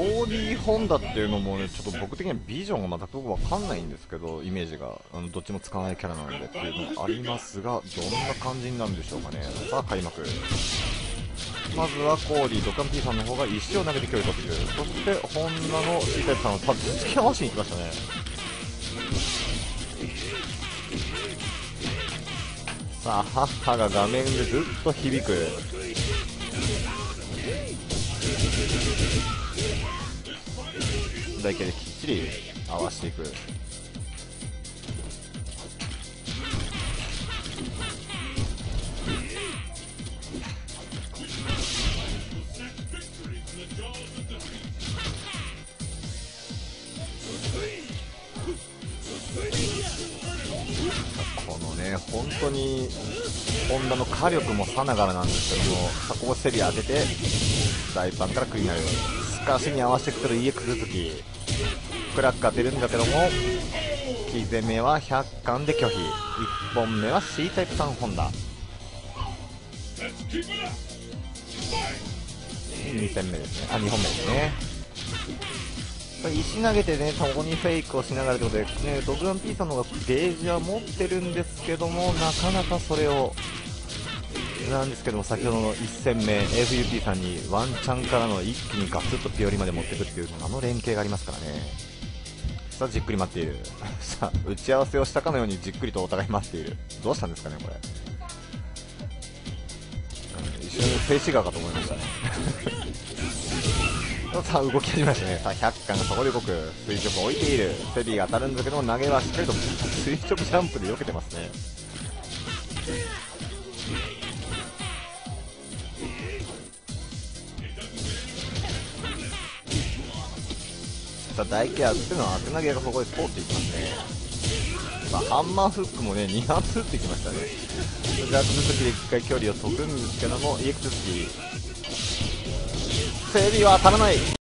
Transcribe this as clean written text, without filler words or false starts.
コーディー・ホンダっていうのもね、ちょっと僕的にはビジョンが全く僕わかんないんですけど、イメージがどっちも使わないキャラなのでっていうのがありますが、どんな感じになるんでしょうかね。さあ開幕、まずはコーディ、ドカン P さんの方が石を投げて距離取ってくる。そしてホンダの C タイプさんは多分突き合わしに行きましたね。さあハッハが画面でずっと響く。台形できっちり合わせていく。このね、本当にホンダの火力もさながらなんですけども、ここセリ当てて大パンからクリーンになる。スカシに合わせてくる家崩す時クラッカー出るんだけども、キゼ目は100巻で拒否。1本目は C タイプ3ホンダ、2戦目ですね、2本目ですね。石投げてね、そこにフェイクをしながらということで、ね、ドグラン P さんの方がゲージは持ってるんですけども、なかなかそれをなんですけども、先ほどの1戦目 FUP さんにワンチャンからの一気にガツッとピオリまで持っていくっていう連携がありますからね。さあじっくり待っているさあ打ち合わせをしたかのようにじっくりとお互い待っている。どうしたんですかねこれ、一瞬静止画かと思いましたねさあ動き始めましたね。さあ100巻がそこで動く。垂直置いている。セビーが当たるんだけども、投げはしっかりと垂直ジャンプで避けてますね。さあ大ケアっていうのは当て投げがここで通っていきますね。さあハンマーフックもね2発打ってきましたね。ジャック続きで1回距離を解くんですけども、EX 続きセビーは当たらない。